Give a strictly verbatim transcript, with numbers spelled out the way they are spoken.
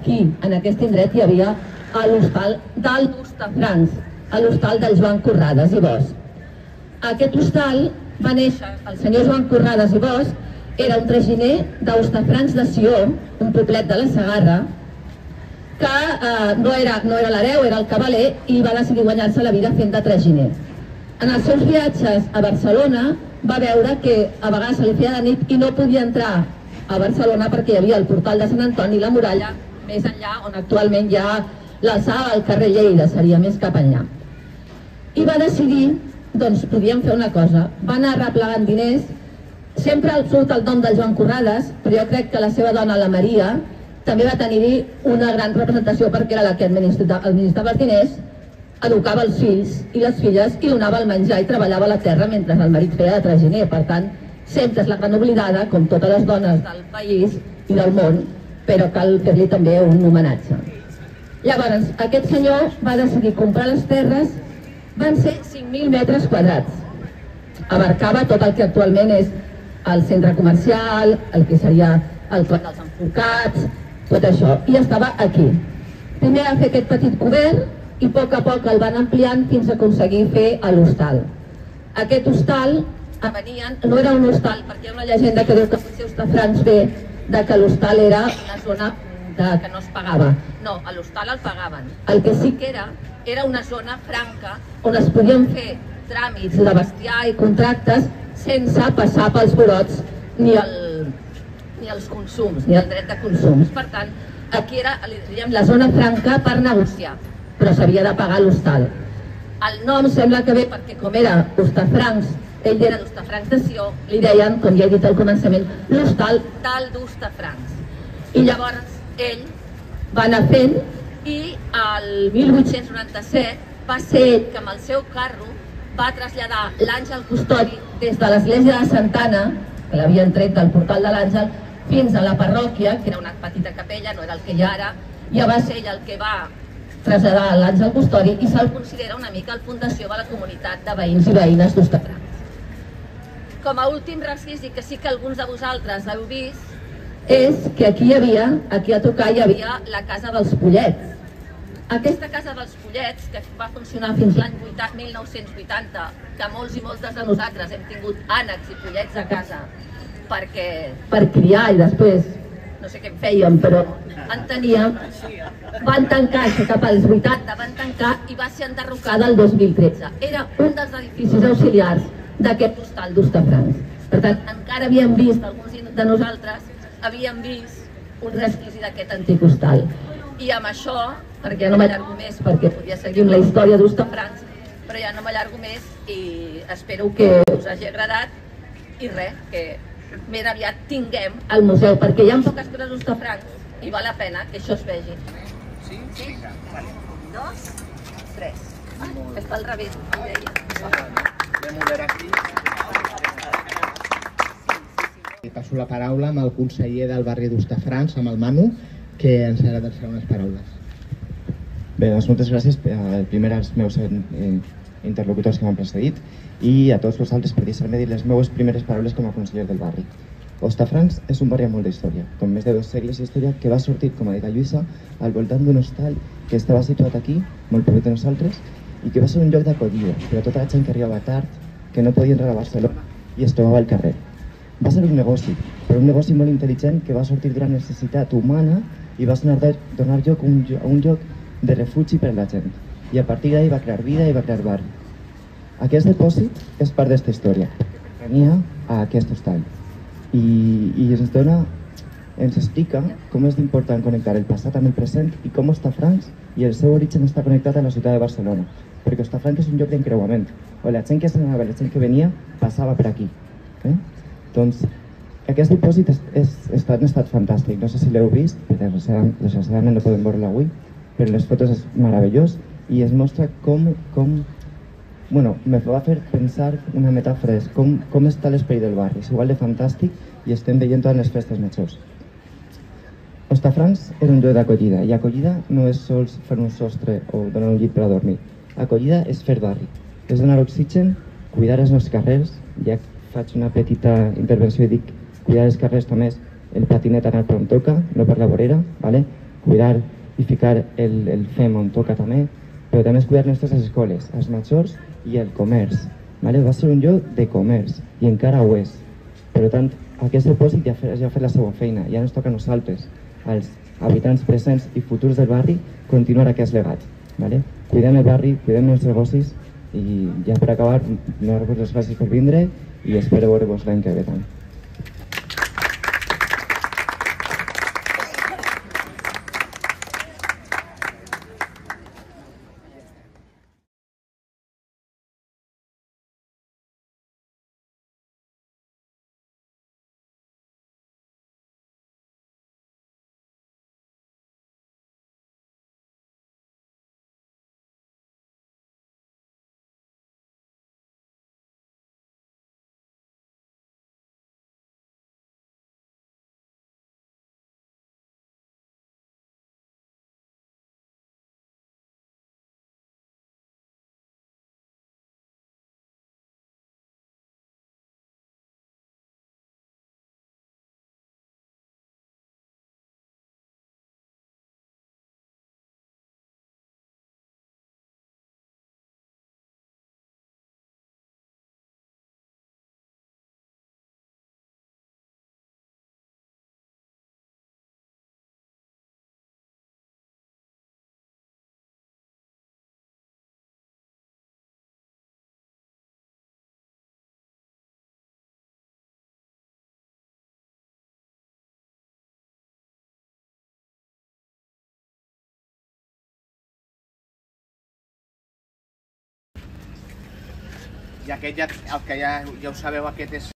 aquí, en aquest indret, hi havia l'hostal del d'Hostafrancs, l'hostal del Joan Corrades i Bosch. Aquest hostal va néixer, el senyor Joan Corrades i Bosch era un traginer d'Hostafrancs de Sió, un poblet de la Segarra, que eh, no era, no era l'hereu, era el cavaler, i va decidir guanyar-se la vida fent de traginer. En els seus viatges a Barcelona va veure que a vegades se li feia de nit i no podia entrar a Barcelona perquè hi havia el portal de Sant Antoni i la muralla més enllà, on actualment hi ha l'alçada del carrer Lleida, seria més cap enllà. I va decidir, doncs podíem fer una cosa, va anar replegant diners, sempre surt el nom del Joan Corrades, però jo crec que la seva dona, la Maria, també va tenir una gran representació perquè era la que administrava els diners, educava els fills i les filles i donava el menjar i treballava a la terra mentre el marit feia de traginer. Per tant, sempre és la gran oblidada, com totes les dones del país i del món, però cal fer-li també un homenatge. Llavors, aquest senyor va decidir comprar les terres, van ser cinc mil metres quadrats. Abarcava tot el que actualment és el centre comercial, el que seria el Clot dels Enforcats, tot això, i estava aquí. Primer va fer aquest petit cobert i a poc a poc el van ampliant fins a aconseguir fer l'hostal. Aquest hostal, venien, no era un hostal, perquè hi ha una llegenda que diu que potser Hostafrancs ve de que l'hostal era una zona de, que no es pagava. No, a l'hostal el pagaven. El que sí que era, era una zona franca on es podien fer tràmits de bestiar i contractes sense passar pels brots ni el ni els consums, ni el dret de consums. Per tant, aquí era, diríem, la zona franca per negociar, però s'havia de pagar l'hostal. El nom sembla que ve perquè com era Hostafrancs, ell era d'Hostafrancs de Sió, li deien, com ja he dit al començament, l'hostal del d'Hostafrancs. I llavors ell va anar fent i el mil vuit-cents noranta-set va ser ell que amb el seu carro va traslladar l'Àngel Custodi des de l'església de Santa Anna, que l'havien tret del portal de l'Àngel, fins a la parròquia, que era una petita capella, no era el que hi ha ara, ja va ser ell el que va traslladar l'Àngel Custodi i se'l considera una mica el fundació de la comunitat de veïns i veïnes d'Hostafrancs. Com a últim requisit, que sí que alguns de vosaltres heu vist, és que aquí hi havia, aquí a tocar hi havia la Casa dels Pollets. Aquesta Casa dels Pollets, que va funcionar fins l'any mil nou-cents vuitanta, que molts i moltes de nosaltres hem tingut ànecs i pollets a casa perquè per criar i després no sé què en fèiem, però en teníem, van tancar, això cap als vuitanta, van tancar i va ser enderrocada el dos mil tretze. Era un dels edificis auxiliars d'aquest hostal d'Hostafrancs. Per tant, encara havíem vist, alguns de nosaltres havíem vist un resquici d'aquest antic hostal. I amb això, perquè ja no m'allargo més, perquè podria seguir amb la història d'Hostafrancs, però ja no m'allargo més i espero que us hagi agradat i res, que més aviat tinguem al museu, perquè hi ha poques coses d'Hostafrancs i val la pena que això es vegi. Sí? Sí? Dos, tres. Ah, està al revés. Passo la paraula amb el conseller del barri d'Hostafrancs, amb el Manu, que ens adreçarà unes paraules. Bé, doncs moltes gràcies primer als meus interlocutors que m'han precedit i a tots vosaltres per deixar-me dir les meves primeres paraules com a conseller del barri. Hostafrancs és un barri amb molta història, com més de dos segles d'història, que va sortir, com ha dit la Lluïsa, al voltant d'un hostal que estava situat aquí, molt proper de nosaltres, i que va ser un lloc d'acollida per a tota la gent que arribava tard, que no podia entrar a Barcelona i es trobava al carrer. Va ser un negoci, però un negoci molt intel·ligent que va sortir d'una necessitat humana i va donar lloc a un lloc de refugi per a la gent. I a partir d'ahir va crear vida i va crear barri. Aquest depòsit és part d'aquesta història, que venia a aquest hostal. I, i ens dona, ens explica com és important connectar el passat amb el present i com Hostafrancs i el seu origen està connectat a la ciutat de Barcelona. Perquè Hostafrancs és un lloc d'encreuament, on la gent que s'anava, la gent que venia, passava per aquí. Eh? Doncs aquest dipòsit és, és, està en estat fantàstic. No sé si l'heu vist, desgraciadament no podem veure-lo avui, però les fotos és meravellós i es mostra com, com bueno, me va fer pensar una metàfora, és com, com està l'esperit del barri. És igual de fantàstic i estem veient totes les festes majors. Hostafrancs era un lloc d'acollida i acollida no és sols fer un sostre o donar un llit per a dormir. Acollida és fer barri, és donar oxigen, cuidar els nostres carrers. Ja faig una petita intervenció i dic cuidar els carrers també és el patinet anar per on toca, no per la vorera, ¿vale? cuidar i ficar el, el fem on toca també, però també és cuidar les nostres escoles, els majors i el comerç. Vale? Va ser un lloc de comerç i encara ho és. Per tant, aquest depòsit ja, ja ha fet la seva feina, ja ens toca a nosaltres, als habitants presents i futurs del barri, continuar aquest legat. Vale? Cuidem el barri, cuidem els negocis i ja per acabar, donar-vos les gràcies per vindre i espero veure-vos l'any que ve també. I aquest ja, el que ja, ja ho sabeu, aquest és